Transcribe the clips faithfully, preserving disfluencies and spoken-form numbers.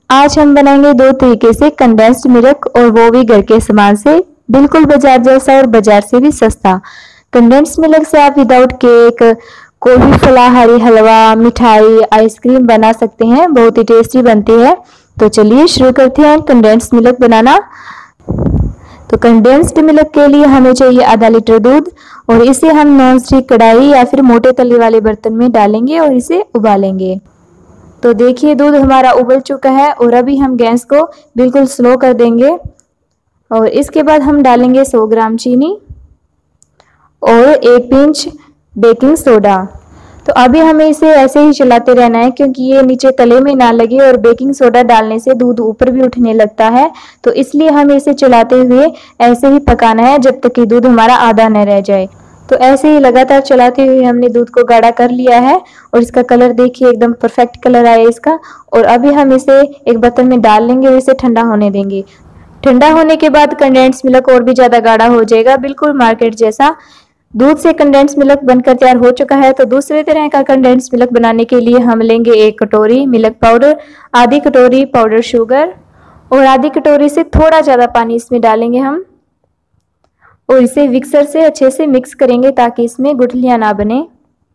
आज हम बनाएंगे दो तरीके से कंडेंस्ड मिल्क, और वो भी घर के सामान से, बिल्कुल बाजार जैसा और बाजार से भी सस्ता। कंडेंस्ड मिल्क से आप विदाउट केक, कोई भी फलाहारी हलवा, मिठाई, आइसक्रीम बना सकते हैं। बहुत ही टेस्टी बनती है। तो चलिए शुरू करते हैं कंडेंस्ड मिल्क बनाना। तो कंडेंस्ड मिल्क के लिए हमें चाहिए आधा लीटर दूध, और इसे हम नॉन स्टिक कढ़ाई या फिर मोटे तले वाले बर्तन में डालेंगे और इसे उबालेंगे। तो देखिए दूध हमारा उबल चुका है, और अभी हम गैस को बिल्कुल स्लो कर देंगे। और इसके बाद हम डालेंगे सौ ग्राम चीनी और एक पिंच बेकिंग सोडा। तो अभी हमें इसे ऐसे ही चलाते रहना है, क्योंकि ये नीचे तले में ना लगे, और बेकिंग सोडा डालने से दूध ऊपर भी उठने लगता है। तो इसलिए हमें इसे चलाते हुए ऐसे ही पकाना है जब तक कि दूध हमारा आधा न रह जाए। तो ऐसे ही लगातार चलाते हुए हमने दूध को गाढ़ा कर लिया है, और इसका कलर देखिए एकदम परफेक्ट कलर आया इसका। और अभी हम इसे एक बर्तन में डाल लेंगे और इसे ठंडा होने देंगे। ठंडा होने के बाद कंडेंस्ड मिल्क और भी ज़्यादा गाढ़ा हो जाएगा, बिल्कुल मार्केट जैसा। दूध से कंडेंस्ड मिल्क बनकर तैयार हो चुका है। तो दूसरे तरह का कंडेंस्ड मिल्क बनाने के लिए हम लेंगे एक कटोरी मिल्क पाउडर, आधी कटोरी पाउडर शुगर, और आधी कटोरी से थोड़ा ज़्यादा पानी इसमें डालेंगे हम, और इसे मिक्सर से अच्छे से मिक्स करेंगे ताकि इसमें गुठलियां ना बने।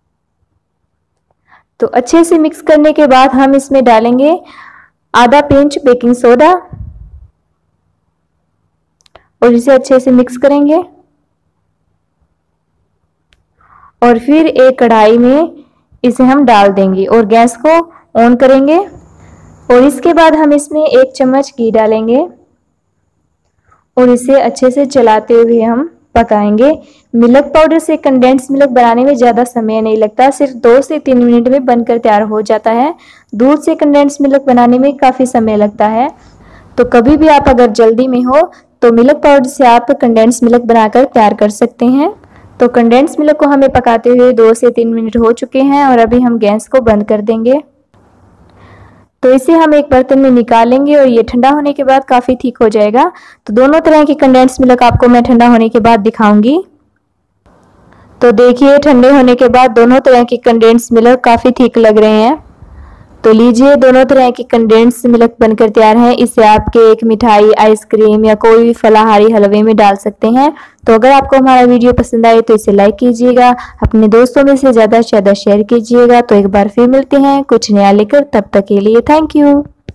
तो अच्छे से मिक्स करने के बाद हम इसमें डालेंगे आधा पिंच बेकिंग सोडा, और इसे अच्छे से मिक्स करेंगे। और फिर एक कढ़ाई में इसे हम डाल देंगे और गैस को ऑन करेंगे। और इसके बाद हम इसमें एक चम्मच घी डालेंगे, और इसे अच्छे से चलाते हुए हम पकाएंगे। मिल्क पाउडर से कंडेंस्ड मिल्क बनाने में ज़्यादा समय नहीं लगता, सिर्फ दो से तीन मिनट में बनकर तैयार हो जाता है। दूध से कंडेंस्ड मिल्क बनाने में काफ़ी समय लगता है। तो कभी भी आप अगर जल्दी में हो तो मिल्क पाउडर से आप कंडेंस्ड मिल्क बनाकर तैयार कर सकते हैं। तो कंडेंस्ड मिल्क को हमें पकाते हुए दो से तीन मिनट हो चुके हैं, और अभी हम गैस को बंद कर देंगे। तो इसे हम एक बर्तन में निकालेंगे, और ये ठंडा होने के बाद काफ़ी ठीक हो जाएगा। तो दोनों तरह की कंडेंस्ड मिल्क आपको मैं ठंडा होने के बाद दिखाऊंगी। तो देखिए ठंडे होने के बाद दोनों तरह की कंडेंस्ड मिल्क काफ़ी ठीक लग रहे हैं। तो लीजिए दोनों तरह की कंडेंस्ड मिल्क बनकर तैयार है। इसे आप केक, मिठाई, आइसक्रीम या कोई भी फलाहारी हलवे में डाल सकते हैं। तो अगर आपको हमारा वीडियो पसंद आए तो इसे लाइक कीजिएगा, अपने दोस्तों में से ज़्यादा से ज़्यादा शेयर कीजिएगा। तो एक बार फिर मिलते हैं कुछ नया लेकर, तब तक के लिए थैंक यू।